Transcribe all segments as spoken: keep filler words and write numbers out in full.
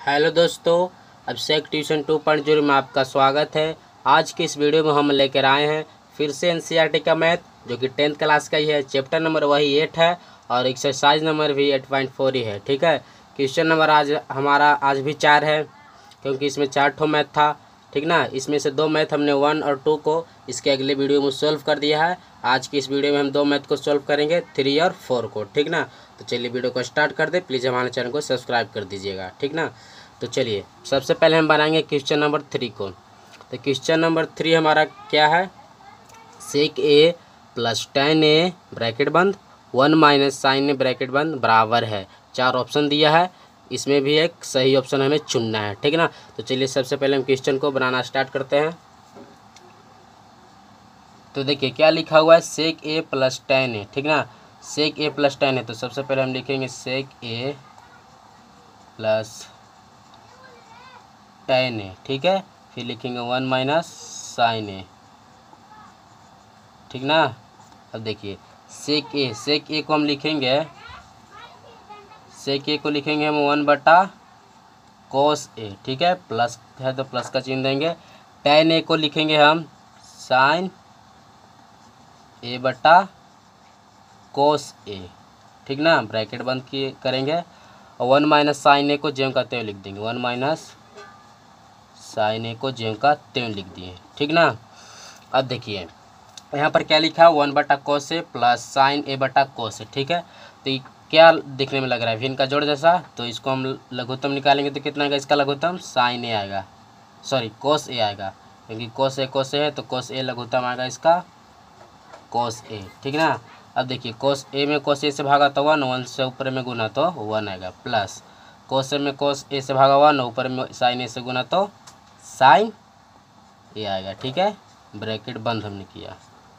Hello दोस्तों, Abhishek tuition two point zero में आपका स्वागत है। आज की इस वीडियो में हम लेकर आए हैं फिर से एनसीईआरटी का मैथ, जो कि टेंथ क्लास का ही है। चैप्टर नंबर वही एट है और एक्सरसाइज नंबर भी एट पॉइंट फोर ही है। ठीक है, क्वेश्चन नंबर आज हमारा आज भी चार है, क्योंकि इसमें चार ठो मैथ था। ठीक ना, इसमें से दो मैथ हमने वन और टू को इसके अगले वीडियो में सॉल्व कर दिया है। आज की इस वीडियो में हम दो मैथ को सॉल्व करेंगे, थ्री और फोर को। ठीक ना, तो चलिए वीडियो को स्टार्ट कर दे। प्लीज़ हमारे चैनल को सब्सक्राइब कर दीजिएगा। ठीक ना, तो चलिए सबसे पहले हम बनाएंगे क्वेश्चन नंबर थ्री को। तो क्वेश्चन नंबर थ्री हमारा क्या है, sec A plus tan A bracket बंद one minus sine A bracket बंद बराबर है। चार ऑप्शन दिया है, इसमें भी एक सही ऑप्शन हमें चुनना है। ठीक ना, तो चलिए सबसे पहले हम क्वेश्चन को बनाना स्टार्ट करते हैं। तो देखिए क्या लिखा हुआ है, सेक ए प्लस टेन ए। ठीक ना, सेक ए प्लस टेन ए, तो सबसे पहले हम लिखेंगे सेक ए प्लस टेन ए। ठीक है, फिर लिखेंगे वन माइनस साइन ए। ठीक ना, अब देखिए सेक ए सेक ए को हम लिखेंगे सेक ए को लिखेंगे हम वन बटा कोस ए। ठीक है, प्लस है तो प्लस का चिन्ह देंगे। टेन ए को लिखेंगे हम साइन ए बटा कोस ए। ठीक ना, ब्रैकेट बंद किए करेंगे और वन माइनस साइन ए को जेम का त्यों लिख देंगे। वन माइनस साइन ए को जेम का त्यों लिख दिए। ठीक ना, अब देखिए यहाँ पर क्या लिखा है, वन बटा cos A plus sine A बटा कोस ए। ठीक है, तो ये क्या दिखने में लग रहा है, भिन्न का जोड़ जैसा। तो इसको हम लघुत्तम निकालेंगे तो कितना आएगा इसका लघुत्तम, साइन ए आएगा, सॉरी कोस ए आएगा, क्योंकि कोस ए कोस ए है तो कोस ए लघुत्तम आएगा इसका कोस ए। ठीक ना, अब देखिए कोस ए में कोस ए से भागा तो वन, वन से ऊपर में गुना तो वन आएगा, प्लस कोस ए में कोस ए से भागा वन, ऊपर में साइन ए से गुना तो साइन ए आएगा। ठीक है, ब्रैकेट बंद हमने किया।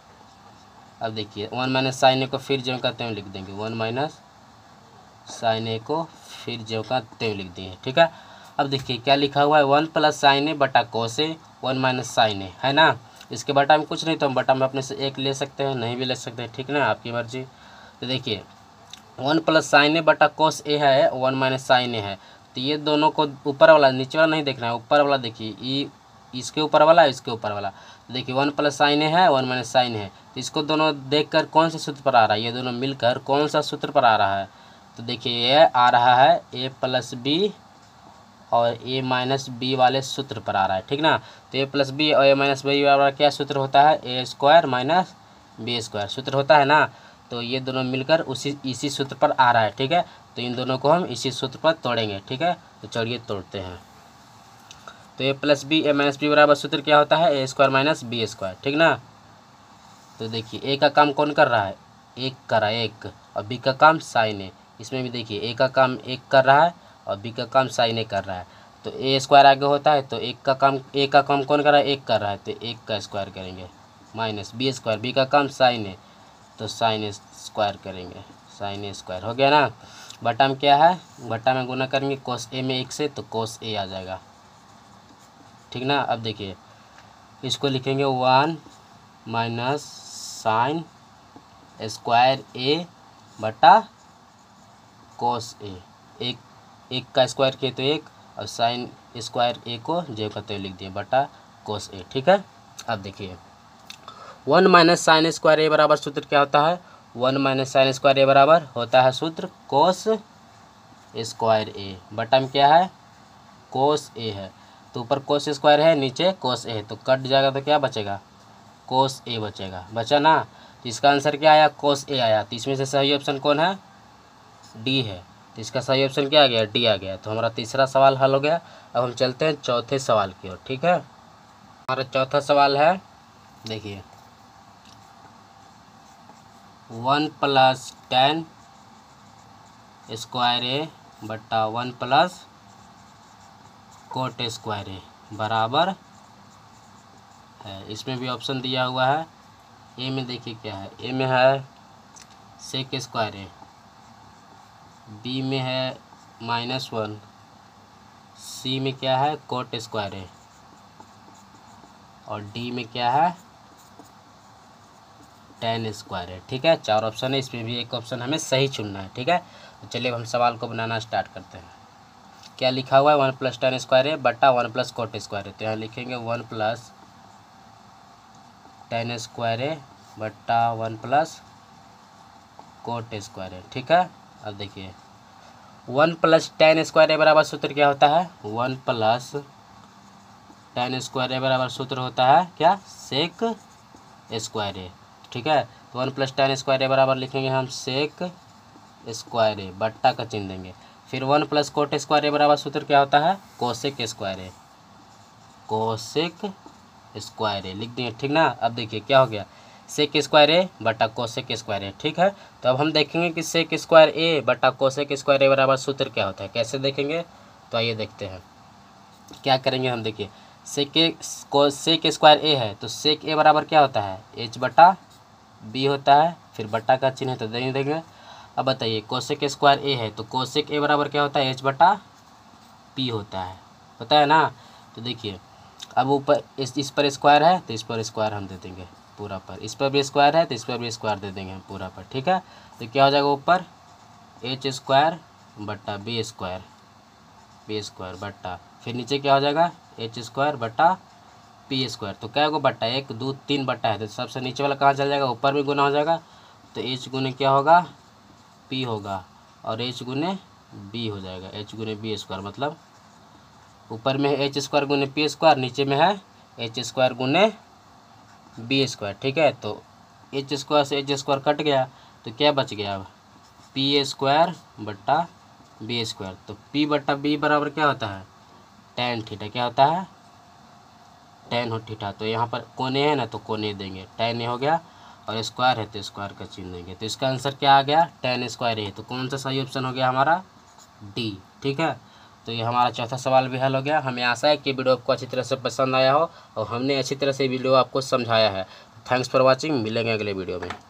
अब देखिए वन माइनस साइन ए को फिर ज्यों का त्यों लिख देंगे, वन माइनस साइन ए को फिर ज्यों का त्यों लिख दिए। ठीक है, अब देखिए क्या लिखा हुआ है, वन प्लस साइन ए बटा cos A one minus sine A, है ना। इसके बटा में कुछ नहीं तो हम बटा में अपने से एक ले सकते हैं, नहीं भी ले सकते हैं। ठीक ना, आपकी मर्जी। तो देखिए वन प्लस साइन ए बटा कोस ए है, वन माइनस साइन ए है, तो ये दोनों को ऊपर वाला नीचे वाला नहीं देखना है, ऊपर वाला देखिए, ये इसके ऊपर वाला इसके ऊपर वाला। तो देखिए वन प्लस साइन ए है, वन माइनस साइन है, तो इसको दोनों देखकर कौन से सूत्र पर आ रहा है, ये दोनों मिलकर कौन सा सूत्र पर आ रहा है। तो देखिए ये आ रहा है ए प्लस बी और ए माइनस बी वाले सूत्र पर आ रहा है। ठीक ना, तो ए प्लस बी और ए माइनस बी वाला क्या सूत्र होता है, A square minus B square सूत्र होता है ना। तो ये दोनों मिलकर उसी इसी सूत्र पर आ रहा है। ठीक है, तो इन दोनों को हम इसी सूत्र पर तोड़ेंगे। ठीक है, तो चलिए तोड़ते हैं। तो A plus B A minus B बराबर सूत्र क्या होता है, A square minus B square. ठीक ना, तो देखिए ए का काम कौन कर रहा है, एक कर रहा है एक, और बी का काम साइन ए। इसमें भी देखिए ए का काम एक कर रहा है और बी का काम साइन ए कर रहा है। तो ए स्क्वायर आगे होता है तो एक का काम ए का काम कौन कर रहा है, एक कर रहा है, तो एक का स्क्वायर करेंगे माइनस बी स्क्वायर, बी का काम साइन ए तो साइन ए स्क्वायर करेंगे, साइन ए स्क्वायर हो गया ना। बटा में क्या है, बटा में गुना करेंगे कोस ए में एक से तो कोस ए आ जाएगा। ठीक ना, अब देखिए इसको लिखेंगे one minus sine square A बटा कोस ए, एक एक का स्क्वायर किए तो एक और साइन स्क्वायर ए को जे का त्यों लिख दिए बटा कोस ए। ठीक है, अब देखिए one minus sine square A बराबर सूत्र क्या होता है, one minus sine square A बराबर होता है सूत्र कोस स्क्वायर ए, बटा में क्या है कोस ए है, तो ऊपर कोस स्क्वायर है नीचे कोस ए है, तो कट जाएगा तो क्या बचेगा, कोस ए बचेगा, बचा ना। तो इसका आंसर क्या आया, कोस ए आया। तो इसमें से सही ऑप्शन कौन है, डी है। तो इसका सही ऑप्शन क्या आ गया, डी आ गया। तो हमारा तीसरा सवाल हल हो गया। अब हम चलते हैं चौथे सवाल की ओर। ठीक है, हमारा चौथा सवाल है, देखिए one plus tan square A बट्टा one plus cot square A बराबर है। इसमें भी ऑप्शन दिया हुआ है। ए में देखिए क्या है, ए में है सेक स्क्वायर ए, बी में है माइनस वन, सी में क्या है कोट स्क्वायर है और डी में क्या है टेन स्क्वायर है। ठीक है, चार ऑप्शन है, इसमें भी एक ऑप्शन हमें सही चुनना है। ठीक है, तो चलिए अब हम सवाल को बनाना स्टार्ट करते हैं। क्या लिखा हुआ है, one plus tan square A बट्टा one plus cot square A. तो यहाँ लिखेंगे one plus tan square A बट्टा one plus cot square A. ठीक है, अब देखिए one plus tan square A बराबर सूत्र क्या होता है, one plus tan square A बराबर सूत्र होता है क्या, सेक स्क्वायर ए। ठीक है, तो one plus tan square A बराबर लिखेंगे हम सेक स्क्वायर ए, बट्टा का चिन्ह देंगे। फिर one plus cot square A बराबर सूत्र क्या होता है, cosec square A, cosec square A लिख देंगे। ठीक ना, अब देखिए क्या हो गया, सेक स्क्वायर ए बटा कोसेक स्क्वायर ए। ठीक है, तो अब हम देखेंगे कि सेक स्क्वायर ए बटा कोसेक स्क्वायर ए बराबर सूत्र क्या होता है, कैसे देखेंगे, तो आइए देखते हैं क्या करेंगे हम। देखिए सेक को सेक स्क्वायर ए है तो सेक ए बराबर क्या होता है, एच बटा बी होता है, फिर बट्टा का चिन्ह है तो देंगे देंगे। अब बताइए कोसेक स्क्वायर ए है तो कोसेक ए बराबर क्या होता है, एच बटा पी होता है, पता है ना। तो देखिए अब ऊपर इस इस पर स्क्वायर है तो इस पर स्क्वायर हम दे देंगे पूरा पर, इस पर भी स्क्वायर है तो इस पर भी स्क्वायर दे देंगे हम पूरा पर। ठीक है, तो क्या हो जाएगा ऊपर एच स्क्वायर बट्टा बी स्क्वायर, बी स्क्वायर बट्टा फिर नीचे क्या हो जाएगा एच स्क्वायर बट्टा पी स्क्वायर। तो क्या होगा बट्टा, एक दो तीन बट्टा है तो सबसे नीचे वाला कहाँ चल जाएगा, ऊपर भी गुना हो जाएगा। तो एच गुने क्या होगा, पी होगा, और एच गुने बी हो जाएगा, एच गुने बी स्क्वायर। मतलब ऊपर में है एच स्क्वायर गुने पी स्क्वायर, नीचे में है एच स्क्वायर गुने बी स्क्वायर। ठीक है, तो एच स्क्वायर से एच स्क्वायर कट गया तो क्या बच गया, अब पी स्क्वायर बट्टा बी स्क्वायर। तो पी बट्टा बी बराबर क्या होता है, टेन थीटा, क्या होता है टेन हो थीटा। तो यहाँ पर कोने है ना तो कोने देंगे, टेन हो गया, और स्क्वायर है तो स्क्वायर का चिन्ह देंगे। तो इसका आंसर क्या आ गया, टेन स्क्वायर है। तो कौन सा सही ऑप्शन हो गया हमारा, डी। ठीक है, तो ये हमारा चौथा सवाल भी हल हो गया। हमें आशा है कि वीडियो आपको अच्छी तरह से पसंद आया हो और हमने अच्छी तरह से वीडियो आपको समझाया है। थैंक्स फॉर वॉचिंग, मिलेंगे अगले वीडियो में।